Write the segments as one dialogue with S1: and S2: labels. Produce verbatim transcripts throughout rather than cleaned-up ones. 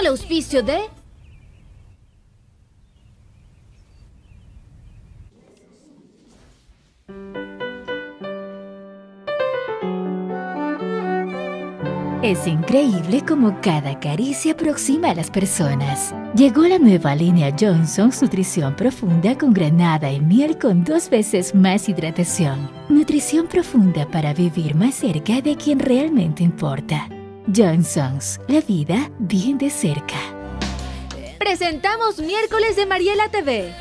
S1: el auspicio de...
S2: Es increíble cómo cada caricia aproxima a las personas. Llegó la nueva línea Johnson's Nutrición Profunda con granada y miel con dos veces más hidratación. Nutrición profunda para vivir más cerca de quien realmente importa. Johnson's, la vida bien de cerca.
S1: Presentamos Miércoles de Mariela T V.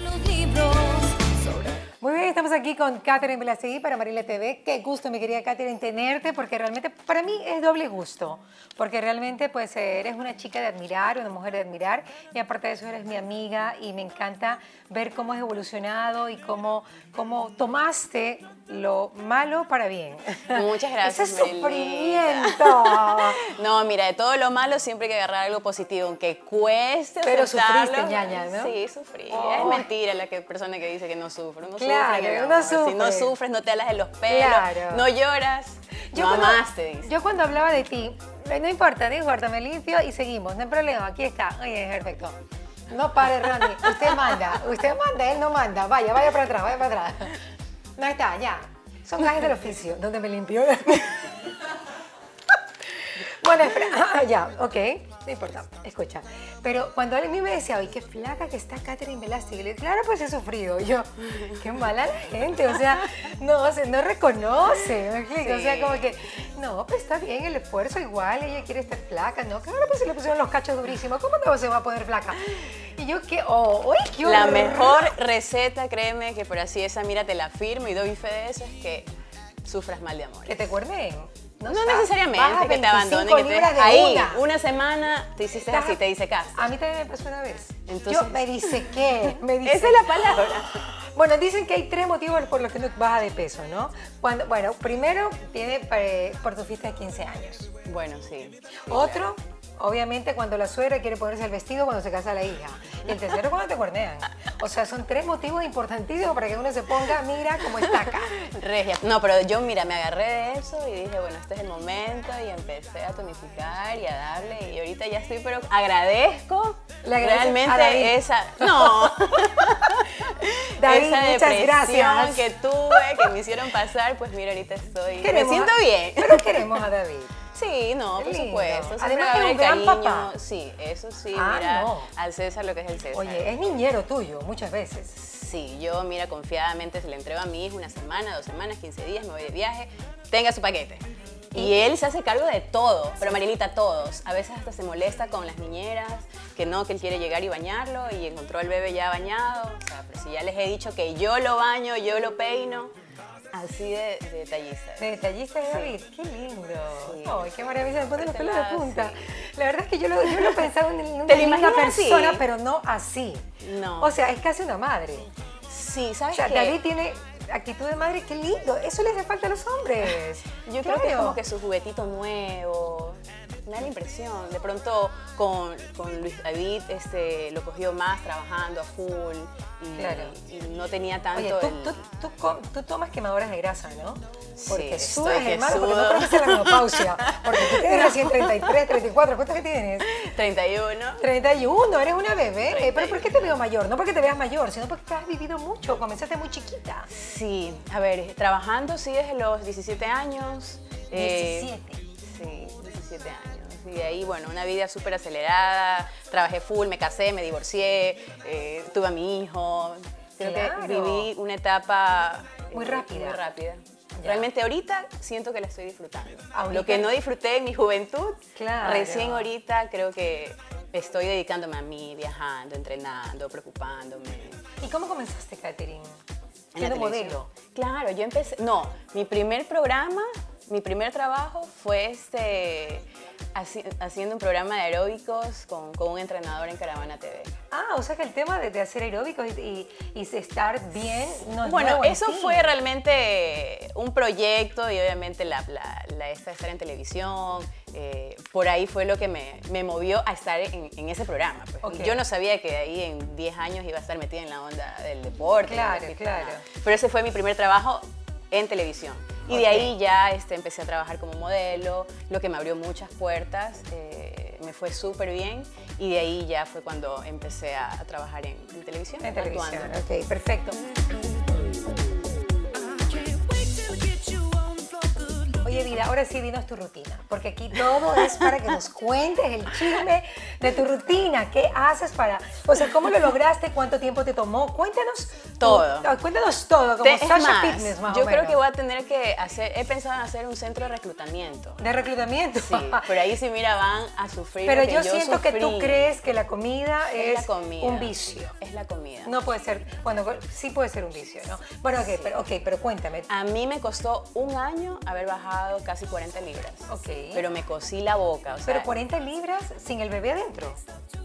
S3: Muy bien, estamos aquí con Katherine Belastegui para Mariela T V. Qué gusto, mi querida Katherine, tenerte, porque realmente para mí es doble gusto, porque realmente pues eres una chica de admirar, una mujer de admirar, y aparte de eso eres mi amiga y me encanta ver cómo has evolucionado y cómo, cómo tomaste lo malo para bien.
S4: Muchas gracias,
S3: Ese sufrimiento.
S4: No, mira, de todo lo malo siempre hay que agarrar algo positivo, aunque cueste
S3: Pero
S4: aceptarlo.
S3: sufriste, ñaña, ¿no?
S4: Sí, sufrí.
S3: Oh.
S4: Es mentira la que, persona que dice que no sufre. Uno
S3: Claro,
S4: sufre, mi
S3: uno
S4: amor.
S3: sufre.
S4: Si no sufres, no te alas de los pelos,
S3: Claro.
S4: no lloras,
S3: Yo
S4: no
S3: cuando,
S4: amaste, dice.
S3: yo cuando hablaba de ti, no importa, no importa, me limpio y seguimos, no hay problema, aquí está. Oye, perfecto. No pare, Ronnie, usted manda, usted manda, él no manda. Vaya, vaya para atrás, vaya para atrás. No está, ya. Son gajes del oficio, donde me limpió. Bueno, espera, ya, ok, no importa, escucha. Pero cuando él a mí me decía, oye, qué flaca que está Katherine Belastegui, le digo, claro, pues he sufrido. Y yo, qué mala la gente, o sea, no, se, no reconoce, ¿me explico? Sí. O sea, como que, no, pues está bien el esfuerzo igual, ella quiere estar flaca, ¿no? Claro, pues se le pusieron los cachos durísimos, ¿cómo no se va a poner flaca? Y yo, ¿qué? Oh, uy, qué
S4: La
S3: horror.
S4: mejor receta, créeme, que por así esa, mira, te la firmo y doy fe de eso, es que sufras mal de amor.
S3: Que te cuernen.
S4: No,
S3: No,
S4: no necesariamente que te abandonen, que te dejes
S3: de
S4: ahí.
S3: una.
S4: Una semana te hiciste
S3: Estás-
S4: así, te dice casa.
S3: A mí también me pasó una vez.
S4: Entonces-
S3: Yo me dice qué, me dice.
S4: Esa es la palabra.
S3: Bueno, dicen que hay tres motivos por los que uno baja de peso, ¿no? Cuando, bueno, primero tiene eh, por tu fiesta de quince años.
S4: Bueno, sí.
S3: Otro, obviamente, cuando la suegra quiere ponerse el vestido cuando se casa la hija. Y el tercero, cuando te cuernean. O sea, son tres motivos importantísimos para que uno se ponga, mira cómo está acá.
S4: Regia. No, pero yo, mira, me agarré de eso y dije, bueno, este es el momento y empecé a tonificar y a darle y ahorita ya estoy, pero agradezco
S3: Le agradeces
S4: realmente
S3: a David.
S4: esa, no,
S3: David,
S4: esa
S3: muchas
S4: depresión
S3: gracias.
S4: que tuve, que me hicieron pasar, pues mira, ahorita estoy,
S3: Queremos
S4: me siento
S3: a-
S4: bien.
S3: Pero queremos a David.
S4: Sí, no, por
S3: Lindo.
S4: supuesto. Siempre
S3: Además
S4: va a
S3: es
S4: haber
S3: un gran
S4: cariño.
S3: papá.
S4: Sí, eso sí,
S3: Ah,
S4: mira,
S3: no.
S4: al César lo que es el César.
S3: Oye, es niñero tuyo muchas veces.
S4: Sí, yo, mira, confiadamente se le entrego a mi hijo una semana, dos semanas, quince días, me voy de viaje, tenga su paquete. Y él se hace cargo de todo, pero Marielita, todos. A veces hasta se molesta con las niñeras, que no, que él quiere llegar y bañarlo, y encontró al bebé ya bañado. O sea, pero si ya les he dicho que yo lo baño, yo lo peino, así de, de detallista.
S3: De detallista de David, qué lindo.
S4: Sí.
S3: Ay, qué maravilla, me pone los
S4: Este
S3: pelos de
S4: lado,
S3: punta.
S4: sí.
S3: La verdad es que yo lo, yo lo he pensado en una
S4: ¿Te lo
S3: linda
S4: imaginas así?
S3: persona, pero no así.
S4: No.
S3: O sea, es casi una madre.
S4: Sí,
S3: O
S4: ¿sabes
S3: sea,
S4: qué?
S3: David tiene actitud de madre, qué lindo. Eso le hace falta a los hombres.
S4: Yo creo que es
S3: Claro.
S4: como que su juguetito nuevo, me da la impresión. De pronto con, con Luis David este, lo cogió más trabajando a full y,
S3: Claro.
S4: y no tenía tanto
S3: Oye, tú,
S4: el...
S3: tú, tú, com- tú tomas quemadoras de grasa, ¿no? Porque
S4: Sí,
S3: sudas,
S4: estoy que
S3: hermano, porque no
S4: sudo.
S3: creo que sea la menopausia. Porque tú tienes recién treinta y tres, treinta y cuatro, ¿cuántos que tienes?
S4: treinta y uno.
S3: treinta y uno, eres una bebé.
S4: treinta y
S3: ¿Pero por qué te veo mayor? No porque te veas mayor, sino porque has vivido mucho, comenzaste muy chiquita.
S4: Sí, a ver, trabajando sí desde los diecisiete años. eh,
S3: diecisiete.
S4: Sí, diecisiete años. Y de ahí, bueno, una vida súper acelerada, trabajé full, me casé, me divorcié, eh, tuve a mi hijo. Creo
S3: Claro.
S4: que viví una etapa eh,
S3: Muy rápida.
S4: Muy rápida.
S3: Ya.
S4: Realmente ahorita siento que la estoy disfrutando.
S3: Ahorita-
S4: Lo que no disfruté en mi juventud,
S3: Claro.
S4: recién ahorita creo que estoy dedicándome a mí, viajando, entrenando, preocupándome.
S3: ¿Y cómo comenzaste, Katherine?
S4: En la
S3: Siendo
S4: televisión.
S3: modelo.
S4: Claro, yo empecé, no, mi primer programa, mi primer trabajo fue este, haci- haciendo un programa de aeróbicos con, con un entrenador en Caravana T V.
S3: Ah, o sea que el tema de, de hacer aeróbicos y, y, y estar bien no es
S4: Bueno,
S3: nuevo en
S4: eso
S3: ti.
S4: fue realmente un proyecto y obviamente la, la, la esta de estar en televisión, eh, por ahí fue lo que me, me movió a estar en, en ese programa. Pues.
S3: Ok.
S4: Yo no sabía que de ahí en diez años iba a estar metida en la onda del deporte.
S3: Claro,
S4: ni
S3: claro.
S4: nada. Pero ese fue mi primer trabajo en televisión. Y
S3: Ok.
S4: de ahí ya este, empecé a trabajar como modelo, lo que me abrió muchas puertas. Eh, me fue súper bien y de ahí ya fue cuando empecé a, a trabajar en, en televisión.
S3: En televisión,
S4: actuando.
S3: ok, perfecto. Oye, vida, ahora sí dinos tu rutina, porque aquí todo es para que nos cuentes el chisme de tu rutina. ¿Qué haces para, o sea, cómo lo lograste, cuánto tiempo te tomó? Cuéntanos
S4: todo.
S3: Tu, cuéntanos todo, como
S4: Te, es
S3: Sasha
S4: más,
S3: Fitness, más
S4: yo
S3: o
S4: creo
S3: menos.
S4: que voy a tener que hacer, he pensado en hacer un centro de reclutamiento.
S3: De reclutamiento.
S4: Sí, pero ahí sí, mira, van a sufrir.
S3: Pero
S4: lo que
S3: yo siento que tú
S4: sufrí.
S3: crees que la comida es,
S4: Es la comida.
S3: un vicio.
S4: Es la comida.
S3: No puede ser, bueno, sí puede ser un vicio, ¿no? Bueno, ok, pero, okay, pero cuéntame.
S4: A mí me costó un año haber bajado casi cuarenta libras.
S3: Ok.
S4: Pero me cosí la boca. O sea,
S3: Pero cuarenta libras sin el bebé adentro.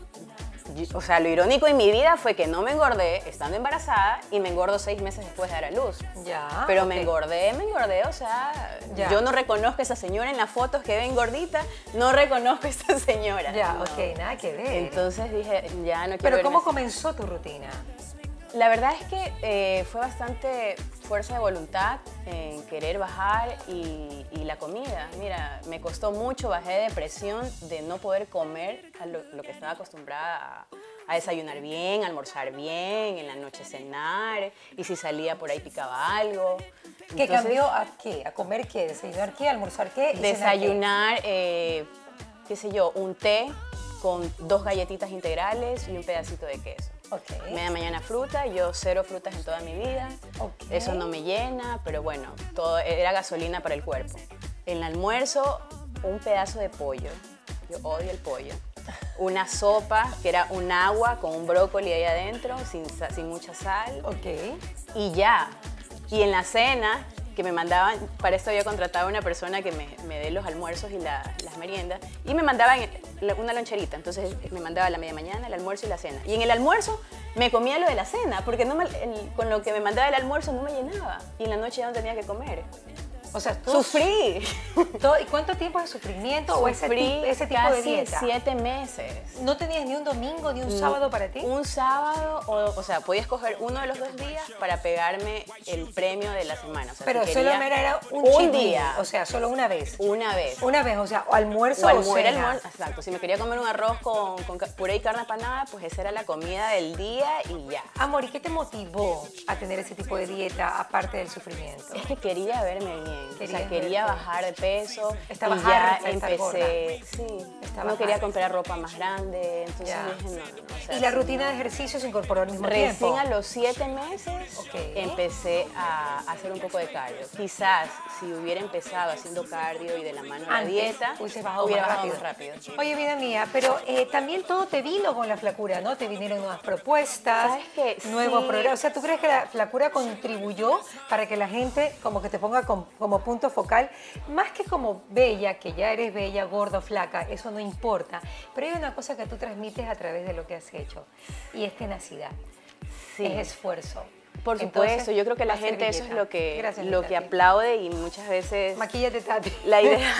S4: yo- o sea, lo irónico en mi vida fue que no me engordé estando embarazada y me engordo seis meses después de dar a luz.
S3: Ya.
S4: Pero
S3: ok.
S4: me engordé, me engordé, o sea,
S3: Ya.
S4: yo no reconozco a esa señora en las fotos que ven gordita, no reconozco a esa señora.
S3: Ya,
S4: no.
S3: ok, nada que ver.
S4: Entonces dije, ya no quiero
S3: Pero
S4: verme
S3: ¿cómo
S4: así.
S3: comenzó tu rutina?
S4: La verdad es que eh, fue bastante fuerza de voluntad en querer bajar y, y la comida. Mira, me costó mucho, bajé de depresión de no poder comer a lo, lo que estaba acostumbrada a, a desayunar bien, a almorzar bien, en la noche cenar, y si salía por ahí picaba algo.
S3: ¿Qué
S4: Entonces,
S3: cambió a qué? ¿A comer qué? ¿Desayunar qué? ¿Almorzar qué? ¿Y cenar qué?
S4: Desayunar, eh, qué sé yo, un té con dos galletitas integrales y un pedacito de queso.
S3: Ok.
S4: Media mañana fruta, yo cero frutas en toda mi vida.
S3: Ok.
S4: Eso no me llena, pero bueno, todo era gasolina para el cuerpo. En el almuerzo, un pedazo de pollo. Yo odio el pollo. Una sopa, que era un agua con un brócoli ahí adentro, sin, sa- sin mucha sal.
S3: Ok.
S4: Y ya. Y en la cena, que me mandaban, para esto había contratado a una persona que me, me dé los almuerzos y la- las meriendas, y me mandaban la- una loncherita, entonces me mandaba la media mañana, el almuerzo y la cena. Y en el almuerzo me comía lo de la cena, porque no me- el- con lo que me mandaba el almuerzo no me llenaba, y en la noche ya no tenía que comer.
S3: O sea, tú...
S4: ¡Sufrí!
S3: todo- ¿Y cuánto tiempo de sufrimiento o ese,
S4: Sufrí
S3: ti- ese tipo
S4: casi
S3: de dieta?
S4: siete meses.
S3: ¿No tenías ni un domingo ni un sábado para ti?
S4: Un sábado, o, o sea, podía escoger uno de los dos días para pegarme el premio de la semana. O sea,
S3: Pero
S4: si
S3: solo
S4: quería
S3: era, era un,
S4: un
S3: cheat meal,
S4: día,
S3: o sea, solo una vez.
S4: una vez.
S3: Una vez, o sea, o almuerzo
S4: O
S3: o,
S4: almuerzo, era
S3: cena.
S4: almuerzo, exacto. Si me quería comer un arroz con, con ca- puré y carne panada, pues esa era la comida del día y ya.
S3: Amor, ¿y qué te motivó a tener ese tipo de dieta aparte del sufrimiento?
S4: Es que quería verme bien, o
S3: Querías
S4: sea, quería
S3: verte.
S4: bajar de peso
S3: Estaba
S4: y ya
S3: harta de estar
S4: empecé, sí,
S3: Estaba
S4: no quería
S3: harta.
S4: comprar ropa más grande, entonces
S3: Ya.
S4: dije no, no, o sea,
S3: ¿Y la
S4: si
S3: rutina
S4: no-
S3: de ejercicio se incorporó al mismo
S4: Recién
S3: tiempo?
S4: a los siete meses
S3: Ok.
S4: empecé a hacer un poco de cardio. Quizás si hubiera empezado haciendo cardio y de la mano a la
S3: Antes,
S4: dieta,
S3: hubiese bajado
S4: hubiera
S3: más
S4: bajado
S3: rápido.
S4: más rápido.
S3: Oye, vida mía, pero eh, también todo te vino con la flacura, ¿no? Te vinieron nuevas propuestas,
S4: ¿Sabes qué?
S3: nuevos
S4: Sí.
S3: programas. O sea, ¿tú crees que la flacura contribuyó para que la gente como que te ponga com- como punto focal? Más que como bella, que ya eres bella, gorda o flaca, eso no importa. Pero hay una cosa que tú transmites a través de lo que has hecho y es tenacidad,
S4: Sí.
S3: es esfuerzo.
S4: Por
S3: Entonces,
S4: supuesto, yo creo que la
S3: va a ser
S4: gente eso es
S3: belleza.
S4: lo que,
S3: Gracias,
S4: lo
S3: mi
S4: que
S3: Tati.
S4: aplaude y muchas veces
S3: Maquíllate, Tati.
S4: la idea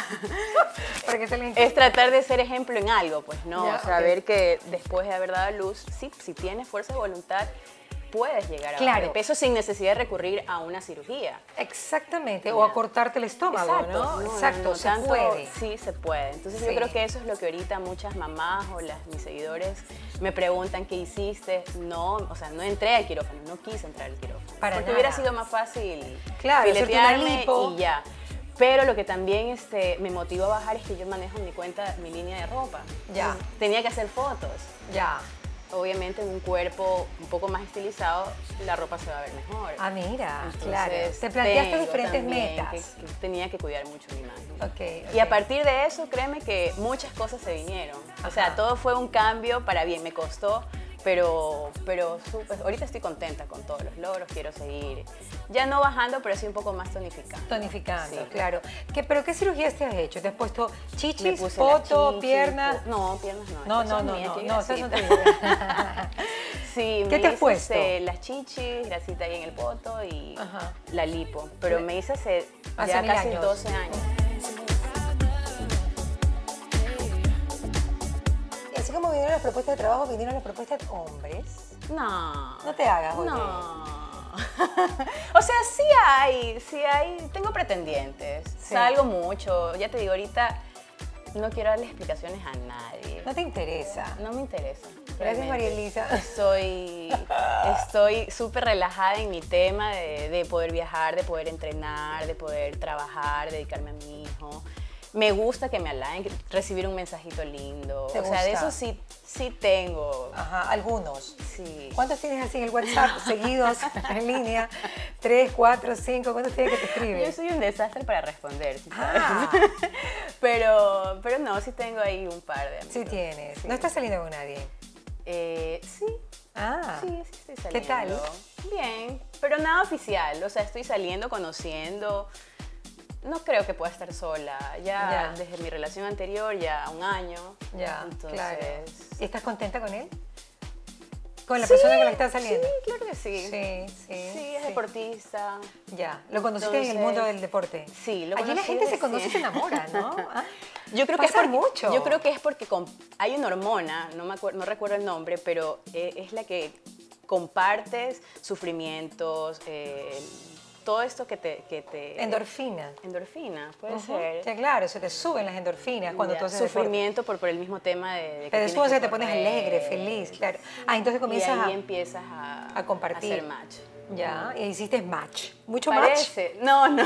S3: Para que se les
S4: es tratar de ser ejemplo en algo, pues no,
S3: Ya,
S4: o sea,
S3: ok.
S4: ver que después de haber dado a luz, sí, si tienes fuerza de voluntad, puedes llegar a bajar
S3: Claro.
S4: de peso sin necesidad de recurrir a una cirugía.
S3: Exactamente, o a cortarte el estómago,
S4: Exacto,
S3: ¿no?
S4: no, no,
S3: Exacto,
S4: no,
S3: se
S4: tanto-
S3: puede.
S4: Sí, se puede. Entonces
S3: Sí.
S4: yo creo que eso es lo que ahorita muchas mamás o las, mis seguidores me preguntan qué hiciste. No, o sea, no entré al quirófano, no quise entrar al quirófano.
S3: Para
S4: porque
S3: nada.
S4: hubiera sido más fácil
S3: Claro, hacerte una
S4: filetearme
S3: lipo.
S4: y ya. Pero lo que también este, me motivó a bajar es que yo manejo en mi cuenta mi línea de ropa.
S3: Ya.
S4: Entonces, tenía que hacer fotos.
S3: Ya.
S4: Obviamente en un cuerpo un poco más estilizado, la ropa se va a ver mejor.
S3: Ah, mira,
S4: Entonces,
S3: claro. Te planteaste
S4: tengo
S3: diferentes
S4: también
S3: metas.
S4: Que, que tenía que cuidar mucho mi imagen.
S3: Ok,
S4: Y a
S3: ok.
S4: partir de eso, créeme que muchas cosas se vinieron. O sea,
S3: Ajá.
S4: todo fue un cambio para bien, me costó, pero, pero su- pues, ahorita estoy contenta con todos los logros, quiero seguir. Ya no bajando, pero sí un poco más tonificando.
S3: Tonificando,
S4: Sí.
S3: claro. ¿Qué, ¿Pero qué cirugías te has hecho? ¿Te has puesto
S4: Me
S3: chichis,
S4: puse la
S3: foto,
S4: chichi,
S3: piernas?
S4: pu- No, piernas no.
S3: No,
S4: esas
S3: no,
S4: son
S3: no,
S4: mías,
S3: no,
S4: qué
S3: no, esas son
S4: grasita.
S3: tuyas.
S4: Sí,
S3: ¿Qué
S4: me
S3: te has
S4: hice,
S3: puesto?
S4: este, las chichis, grasita ahí en el poto y
S3: Ajá.
S4: la lipo. Pero me hice hace,
S3: Hace
S4: ya
S3: mil
S4: casi
S3: años.
S4: doce años.
S3: Y así como vinieron las propuestas de trabajo, vinieron las propuestas de hombres.
S4: No.
S3: No te hagas, oye.
S4: No. O sea, sí hay, sí hay. Tengo pretendientes.
S3: Sí.
S4: Salgo mucho. Ya te digo, ahorita no quiero darle explicaciones a nadie.
S3: No te interesa.
S4: No me interesa.
S3: Gracias,
S4: realmente.
S3: María Elisa.
S4: Estoy estoy súper relajada en mi tema de, de poder viajar, de poder entrenar, de poder trabajar, dedicarme a mi hijo. Me gusta que me halaguen, recibir un mensajito lindo.
S3: ¿Te
S4: o sea, de
S3: gusta?
S4: eso sí, sí tengo.
S3: Ajá, algunos.
S4: Sí.
S3: ¿Cuántos tienes así en el WhatsApp seguidos en línea? ¿Tres, cuatro, cinco? ¿Cuántos tienes que te escriben?
S4: Yo soy un desastre para responder, ¿sí sabes?
S3: Ah,
S4: pero, pero no, sí tengo ahí un par de amigos.
S3: sí tienes.
S4: Sí.
S3: ¿No estás saliendo con nadie?
S4: Eh, sí,
S3: Ah,
S4: sí, sí estoy saliendo.
S3: ¿qué tal?
S4: Bien, pero nada oficial. O sea, estoy saliendo, conociendo. No creo que pueda estar sola. Ya,
S3: Ya.
S4: desde mi relación anterior, ya un año.
S3: ya,
S4: Entonces,
S3: claro. ¿Y estás contenta con él? ¿Con la
S4: Sí,
S3: persona con la que estás saliendo?
S4: Sí, claro que sí.
S3: Sí, sí.
S4: Sí, es deportista.
S3: Ya, ¿lo conociste en el
S4: Entonces,
S3: mundo del deporte?
S4: Sí, lo
S3: Allí la
S4: conocí
S3: gente se
S4: recién.
S3: conoce y se enamora, ¿no? ¿Ah?
S4: Yo creo que es
S3: Pasa
S4: porque,
S3: mucho.
S4: Yo creo que es porque com- hay una hormona, no me acuer- no recuerdo el nombre, pero eh, es la que compartes sufrimientos, eh, todo esto que te... Que te
S3: Endorfina.
S4: Endorfina, puede
S3: Ujú.
S4: ser.
S3: Sí, claro, se te suben las endorfinas cuando
S4: Ya,
S3: tú haces deporte.
S4: sufrimiento por, por el mismo tema de, de que
S3: Te
S4: tienes
S3: subes
S4: que
S3: y te pones
S4: correr.
S3: alegre, feliz, claro. Ah, entonces
S4: Y
S3: comienzas
S4: ahí
S3: a,
S4: empiezas a,
S3: a compartir.
S4: a hacer match.
S3: Ya, y hiciste match. ¿Mucho match?
S4: Parece. No, no.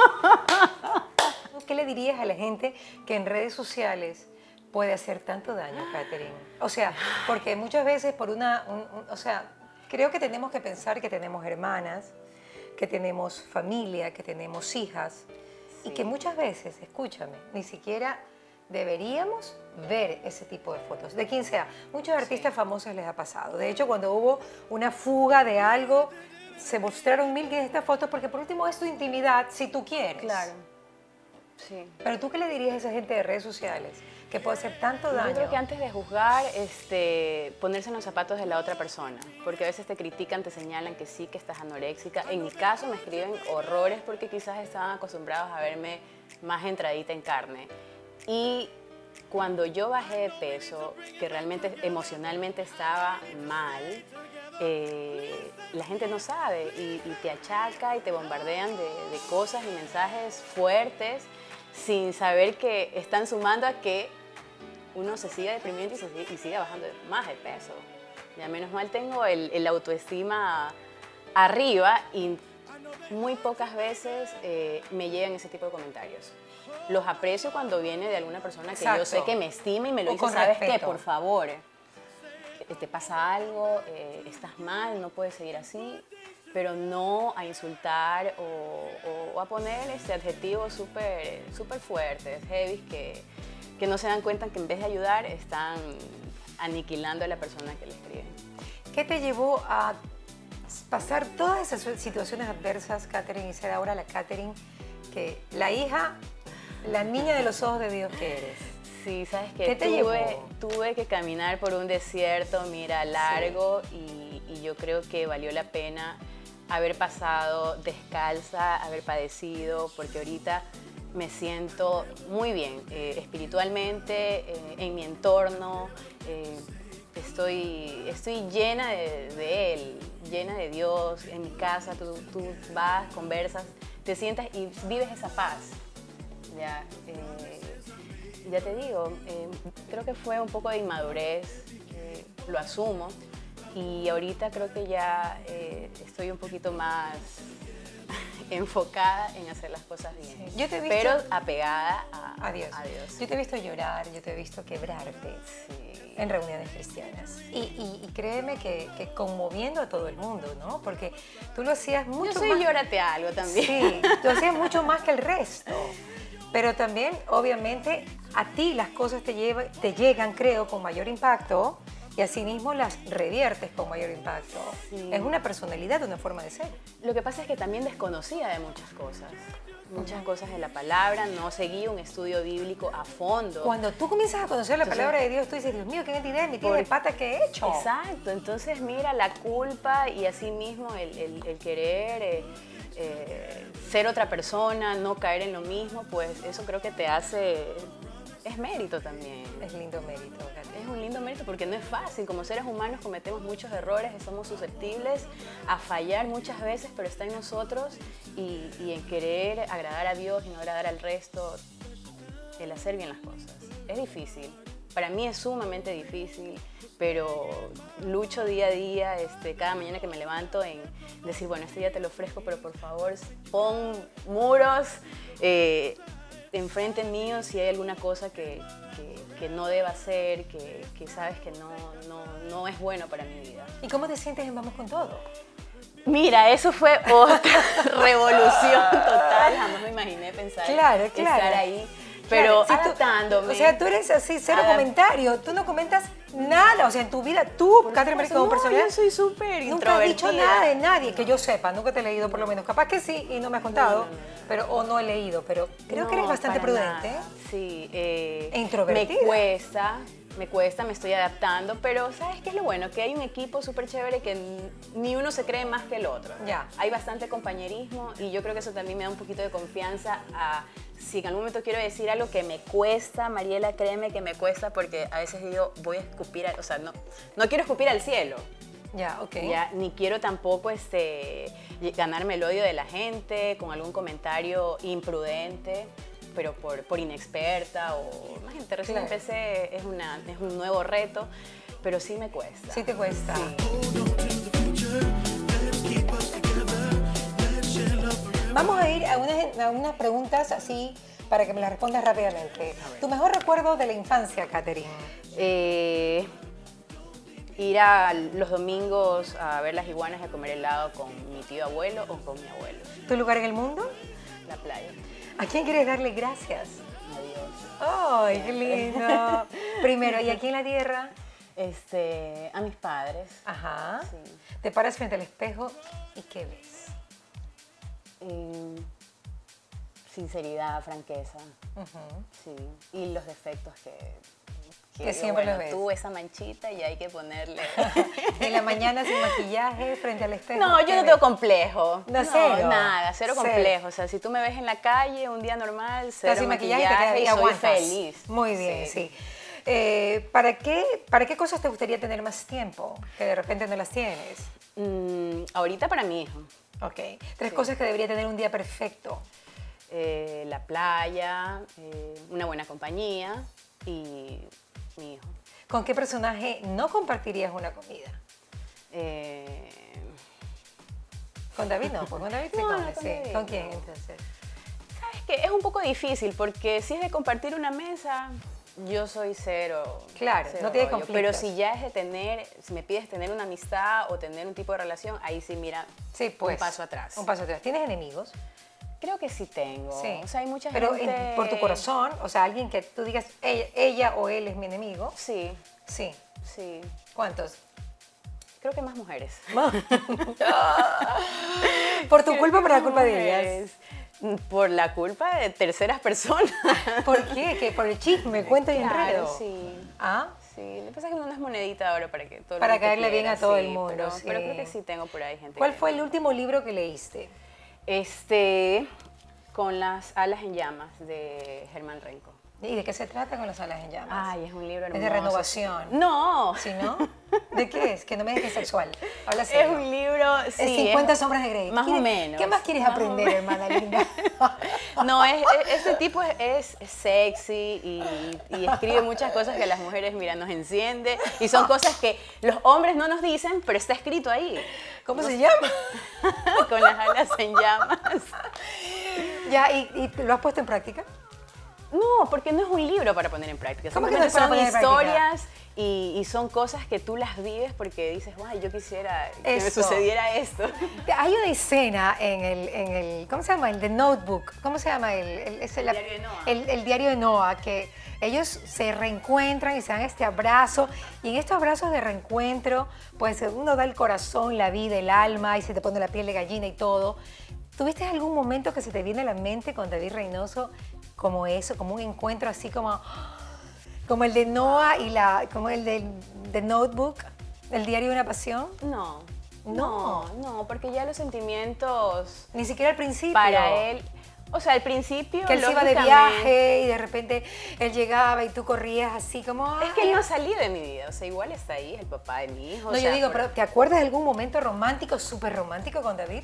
S3: ¿Qué le dirías a la gente que en redes sociales puede hacer tanto daño, Katherine? O sea, porque muchas veces por una... un- un- o sea, creo que tenemos que pensar que tenemos hermanas, que tenemos familia, que tenemos hijas, y
S4: Sí.
S3: que muchas veces, escúchame, ni siquiera deberíamos ver ese tipo de fotos, de quien sea. Muchos artistas famosos les ha pasado. De hecho, cuando hubo una fuga de algo, se mostraron mil de estas fotos porque por último es tu intimidad, si tú quieres.
S4: Claro. Sí.
S3: Pero tú, ¿qué le dirías a esa gente de redes sociales que puede hacer tanto daño?
S4: Yo creo que antes de juzgar, este, ponerse en los zapatos de la otra persona, porque a veces te critican, te señalan que sí, que estás anoréxica. En mi caso me escriben horrores porque quizás estaban acostumbrados a verme más entradita en carne. Y cuando yo bajé de peso, que realmente emocionalmente estaba mal, eh, la gente no sabe y, y te achaca y te bombardean de, de cosas y mensajes fuertes sin saber que están sumando a que uno se siga deprimiendo y, se siga, y siga bajando más de peso. Ya menos mal tengo el, el autoestima arriba y muy pocas veces eh, me llegan ese tipo de comentarios. Los aprecio cuando viene de alguna persona que yo
S3: Exacto.
S4: sé que me estima y me lo
S3: O
S4: dice,
S3: con
S4: ¿sabes qué?
S3: respeto.
S4: Por favor, eh, te pasa algo, eh, estás mal, no puedes seguir así, pero no a insultar o, o- o a poner este adjetivos súper súper fuertes, heavy, que, que no se dan cuenta que en vez de ayudar están aniquilando a la persona que le escribe.
S3: ¿Qué te llevó a pasar todas esas situaciones adversas, Katherine, y ser ahora la Katherine, que la hija, la niña de los ojos de Dios que eres?
S4: Sí, sabes que
S3: ¿Qué te
S4: tuve,
S3: llevó?
S4: tuve que caminar por un desierto, mira, largo, y, y yo creo que valió la pena haber pasado descalza, haber padecido, porque ahorita me siento muy bien, eh, espiritualmente, eh, en mi entorno, eh, estoy, estoy llena de, de Él, llena de Dios, en mi casa, tú, tú vas, conversas, te sientas y vives esa paz. Ya, eh, ya te digo, eh, creo que fue un poco de inmadurez, eh, lo asumo, y ahorita creo que ya eh, estoy un poquito más enfocada en hacer las cosas bien,
S3: Sí. Yo te he visto-
S4: pero apegada a,
S3: A Dios.
S4: a Dios.
S3: Yo te he visto llorar, yo te he visto quebrarte
S4: Sí.
S3: en reuniones cristianas. Y, y- y créeme que, que conmoviendo a todo el mundo, ¿no? Porque tú lo hacías mucho
S4: Yo soy
S3: más...
S4: llórate algo también.
S3: Sí, tú hacías mucho más que el resto. Pero también, obviamente, a ti las cosas te, lleva- te llegan, creo, con mayor impacto y asimismo las reviertes con mayor impacto.
S4: Sí.
S3: Es una personalidad, una forma de ser.
S4: Lo que pasa es que también desconocía de muchas cosas, muchas cosas de la palabra, no seguí un estudio bíblico a fondo.
S3: Cuando tú comienzas a conocer la
S4: Entonces-
S3: palabra de Dios, tú dices, Dios mío, qué identidad me tiene de
S4: Por-
S3: pata que he hecho.
S4: Exacto, entonces mira la culpa y así mismo el, el- el querer eh, eh, ser otra persona, no caer en lo mismo, pues eso creo que te hace, es mérito también.
S3: Es lindo mérito, Katherine.
S4: Es un lindo mérito porque no es fácil, como seres humanos cometemos muchos errores, somos susceptibles a fallar muchas veces, pero está en nosotros y, y en querer agradar a Dios y no agradar al resto, el hacer bien las cosas. es difícil. Para mí es sumamente difícil, pero lucho día a día, este, cada mañana que me levanto en decir, bueno, este día te lo ofrezco, pero por favor pon muros eh, enfrente mío si hay alguna cosa que, que, que no deba hacer, que, que sabes que no, no, no es bueno para mi vida.
S3: ¿Y cómo te sientes en Vamos con Todo?
S4: Mira, eso fue otra revolución total, jamás me imaginé pensar
S3: Claro, claro.
S4: estar ahí. Pero
S3: Claro, si tú-
S4: adaptándome.
S3: o sea, tú eres así, cero
S4: Adap-
S3: comentario. Tú no comentas nada. O sea, en tu vida, tú, Catherine Marie, como
S4: No,
S3: personal,
S4: yo soy súper
S3: nunca has dicho
S4: introvertida.
S3: nada de nadie que yo sepa. Nunca te he leído, por lo menos. Capaz que sí y no me has contado,
S4: No, no, no.
S3: pero o no he leído. Pero creo que eres
S4: No,
S3: bastante
S4: para
S3: prudente.
S4: nada. Sí. Eh,
S3: E introvertida.
S4: Me cuesta, me cuesta, me estoy adaptando, pero ¿sabes qué es lo bueno? Que hay un equipo súper chévere que n- ni uno se cree más que el otro.
S3: Ya.
S4: Hay bastante compañerismo y yo creo que eso también me da un poquito de confianza a... Si en algún momento quiero decir algo que me cuesta, Mariela, créeme que me cuesta porque a veces digo, voy a escupir, al- o sea, no, no quiero escupir al cielo.
S3: Ya, ok.
S4: Ya, ni quiero tampoco este, ganarme el odio de la gente con algún comentario imprudente, pero por, por inexperta o... Imagínate, recién
S3: Claro.
S4: empecé, es, una, es un nuevo reto, pero sí me cuesta.
S3: Sí te cuesta. Vamos a ir a unas, a unas preguntas así para que me las respondas rápidamente. ¿Tu mejor recuerdo de la infancia, Catherine?
S4: Eh, ir a los domingos a ver las iguanas y a comer helado con mi tío abuelo o con mi abuelo.
S3: ¿Tu lugar en el mundo?
S4: La playa.
S3: ¿A quién quieres darle gracias?
S4: Adiós.
S3: ¡Ay, qué lindo! Primero, ¿y aquí en la tierra?
S4: Este, a mis padres.
S3: Ajá.
S4: Sí.
S3: Te paras frente al espejo y ¿qué ves?
S4: Eh, sinceridad, franqueza.
S3: Ujú.
S4: Sí, y los defectos que...
S3: Que siempre
S4: bueno,
S3: los ves.
S4: Tú esa manchita y hay que ponerle...
S3: En la mañana sin maquillaje, frente al espejo.
S4: No,
S3: ¿qué
S4: yo no
S3: ves?
S4: tengo complejo.
S3: No, cero.
S4: Nada, cero
S3: Cero.
S4: complejo. O sea, si tú me ves en la calle un día normal, cero
S3: Estás sin maquillaje, y te quedas
S4: y
S3: y
S4: soy
S3: aguantas.
S4: feliz.
S3: Muy bien, sí. Eh, ¿para, qué, ¿Para qué cosas te gustaría tener más tiempo? Que de repente no las tienes.
S4: Mm, ahorita para mi hijo.
S3: Ok. Tres cosas que debería tener un día perfecto.
S4: Eh, la playa, eh, una buena compañía y mi hijo.
S3: ¿Con qué personaje no compartirías una comida?
S4: Eh,
S3: Con David no, pues con David se
S4: No, no,
S3: come,
S4: con
S3: sí.
S4: David
S3: ¿Con quién
S4: no.
S3: entonces?
S4: ¿Sabes qué? Es un poco difícil porque si es de compartir una mesa, yo soy cero.
S3: Claro,
S4: cero
S3: no tienes
S4: rollo.
S3: conflictos.
S4: Pero si ya es de tener, si me pides tener una amistad o tener un tipo de relación, ahí sí, mira,
S3: Sí, pues.
S4: un paso atrás.
S3: Un paso atrás. ¿Tienes enemigos?
S4: Creo que sí tengo.
S3: Sí.
S4: O sea, hay mucha
S3: Pero en-
S4: gente...
S3: por tu corazón, o sea, alguien que tú digas, ella, ella o él es mi enemigo.
S4: Sí,
S3: Sí.
S4: sí.
S3: ¿Cuántos?
S4: Creo que más mujeres.
S3: ¿Por tu
S4: Creo
S3: culpa o
S4: que
S3: por la
S4: más
S3: culpa de ellas?
S4: mujeres. Por la culpa de terceras personas.
S3: ¿Por qué? ¿Que por el chisme, cuento y
S4: Claro,
S3: enredo?
S4: sí.
S3: ¿Ah?
S4: Sí, lo que pasa es que uno no es monedita ahora para que todo el
S3: Para
S4: mundo te
S3: caerle bien
S4: quiera,
S3: a todo
S4: sí,
S3: el mundo,
S4: Pero,
S3: sí.
S4: pero creo que sí tengo por ahí gente.
S3: ¿Cuál
S4: que-
S3: fue el último libro que leíste?
S4: Este, con las alas en llamas de Germán Renko.
S3: ¿Y de qué se trata con las alas en llamas?
S4: Ay, es un libro hermoso.
S3: Es de renovación.
S4: No.
S3: ¿Sí, no? ¿De qué es? Que no me dejes sexual. Habla
S4: Es
S3: serio.
S4: un libro, sí.
S3: Es cincuenta
S4: es-
S3: sombras de Grey.
S4: Más o
S3: ¿Quieres-
S4: menos.
S3: ¿Qué más quieres
S4: Más o
S3: aprender,
S4: menos.
S3: hermana linda?
S4: No, es, es- este tipo es, es sexy y, y escribe muchas cosas que a las mujeres, mira, nos enciende. Y son cosas que los hombres no nos dicen, pero está escrito ahí.
S3: ¿Cómo se llama?
S4: Con las alas en llamas.
S3: Ya, ¿y, y lo has puesto en práctica?
S4: No, porque no es un libro para poner en práctica.
S3: ¿Cómo que no
S4: Simplemente
S3: es para
S4: son
S3: poner en práctica?
S4: historias y, y son cosas que tú las vives porque dices, guay, yo quisiera que me
S3: Eso.
S4: sucediera esto.
S3: Hay una escena en el, en el, ¿cómo se llama? El The Notebook. ¿Cómo se llama? El, el, es el,
S4: El diario de Noah.
S3: El, el diario de Noah, que ellos se reencuentran y se dan este abrazo. Y en estos abrazos de reencuentro, pues uno da el corazón, la vida, el alma, y se te pone la piel de gallina y todo. ¿Tuviste algún momento que se te viene a la mente con David Reynoso como eso, como un encuentro así como, como el de Noah y la, como el de The Notebook, el diario de una pasión?
S4: No,
S3: No.
S4: no, no, porque ya los sentimientos
S3: Ni siquiera al principio.
S4: para él, o sea, al principio
S3: Que él se iba de
S4: lógicamente,
S3: viaje y de repente él llegaba y tú corrías así como...
S4: es que él
S3: "Ay".
S4: no ha salido de mi vida, o sea, igual está ahí, es el papá de mi hijo.
S3: No,
S4: o
S3: yo
S4: sea,
S3: digo,
S4: por-
S3: pero ¿te acuerdas de algún momento romántico, súper romántico con David?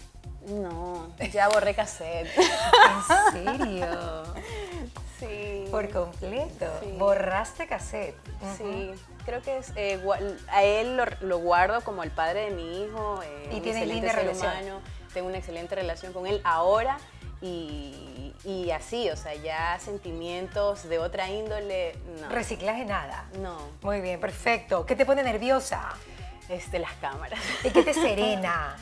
S4: No, ya borré cassette.
S3: ¿En serio?
S4: Sí.
S3: Por completo.
S4: Sí.
S3: Borraste cassette.
S4: Sí, creo que es, eh, gua- a él lo, lo guardo como el padre de mi hijo. Eh,
S3: Y
S4: un
S3: tienes
S4: excelente
S3: linda
S4: ser
S3: relación.
S4: humano. Tengo una excelente relación con él ahora y, y así, o sea, ya sentimientos de otra índole, no.
S3: Reciclaje nada.
S4: No,
S3: Muy bien, perfecto. ¿Qué te pone nerviosa?
S4: este, las cámaras.
S3: ¿Y qué te serena?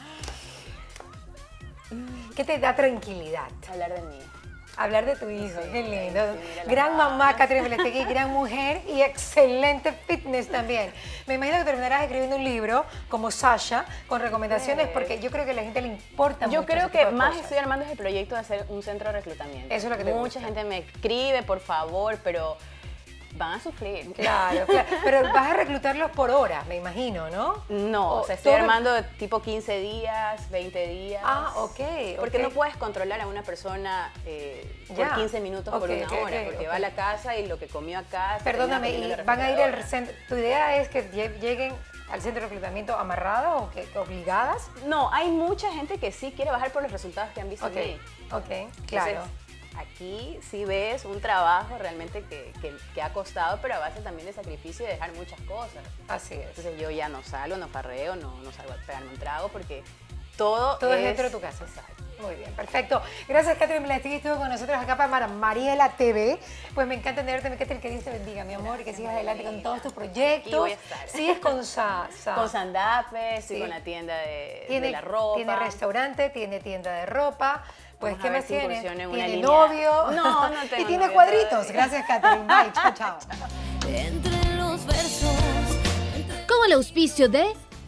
S3: ¿Qué te da tranquilidad?
S4: Hablar de mí.
S3: Hablar de tu hijo,
S4: Sí,
S3: qué lindo.
S4: sí, mira la
S3: Gran
S4: mamá.
S3: mamá, Catherine Belestegui, gran mujer y excelente fitness también. Me imagino que terminarás escribiendo un libro como Sasha, con recomendaciones,
S4: Sí.
S3: porque yo creo que a la gente le importa
S4: Yo
S3: mucho
S4: creo
S3: ese tipo
S4: que
S3: de
S4: más
S3: cosas.
S4: estoy armando ese proyecto de hacer un centro de reclutamiento.
S3: Eso es lo que te
S4: Mucha
S3: gusta.
S4: gente me escribe, por favor, pero van a sufrir.
S3: Claro, claro. Pero vas a reclutarlos por hora, me imagino, ¿no?
S4: No, o sea,
S3: O
S4: estoy
S3: todo-
S4: armando tipo quince días, veinte días.
S3: Ah, ok,
S4: Porque
S3: ok.
S4: no puedes controlar a una persona eh, por
S3: Ya.
S4: quince minutos por
S3: Ok,
S4: una
S3: ok,
S4: hora,
S3: ok,
S4: porque
S3: ok.
S4: va a la casa y lo que comió acá... se
S3: Perdóname,
S4: termina
S3: ¿y
S4: comiendo en la
S3: van a ir al
S4: refrigeradora.
S3: centro? ¿Tu idea es que lle- lleguen al centro de reclutamiento amarradas o que obligadas?
S4: No, hay mucha gente que sí quiere bajar por los resultados que han visto
S3: Ok,
S4: en mí.
S3: ok, claro.
S4: Entonces, aquí sí ves un trabajo realmente que, que- que ha costado, pero a base también de sacrificio y de dejar muchas cosas.
S3: Así es.
S4: Entonces yo ya no salgo, no farreo, no, no salgo a pegarme un trago porque todo,
S3: Todo es dentro de tu casa.
S4: Exacto.
S3: Muy bien, perfecto. Gracias, Catherine Belestegui, estuvo con nosotros acá para Mariela T V. Pues me encanta tenerte, Catherine, que Dios te bendiga, mi amor, y que sigas adelante con todos tus proyectos.
S4: Aquí voy a estar.
S3: Sigues con Sa, Sa-
S4: Con Sandape, estoy
S3: Sí.
S4: con la tienda de,
S3: tiene,
S4: de la ropa.
S3: Tiene restaurante, tiene tienda de ropa. Pues,
S4: Vamos a
S3: ¿qué
S4: ver
S3: más
S4: si
S3: tiene?
S4: incursiono en una
S3: Tiene
S4: línea-
S3: novio.
S4: No, no
S3: Y
S4: tengo
S3: tiene
S4: novio
S3: cuadritos.
S4: todavía.
S3: Gracias, Catherine. Bye, chao, chao.
S5: Entre los versos.
S1: Con el auspicio de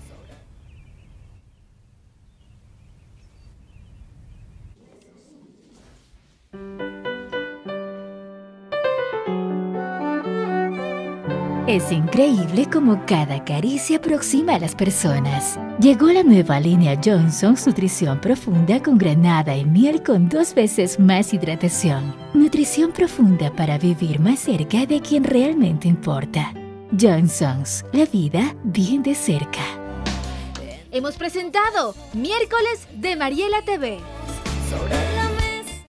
S2: Es increíble cómo cada caricia aproxima a las personas. Llegó la nueva línea Johnson's Nutrición Profunda con granada y miel con dos veces más hidratación. Nutrición profunda para vivir más cerca de quien realmente importa. Johnson's, la vida bien de cerca.
S1: hemos presentado Miércoles de Mariela T V.
S5: Sobre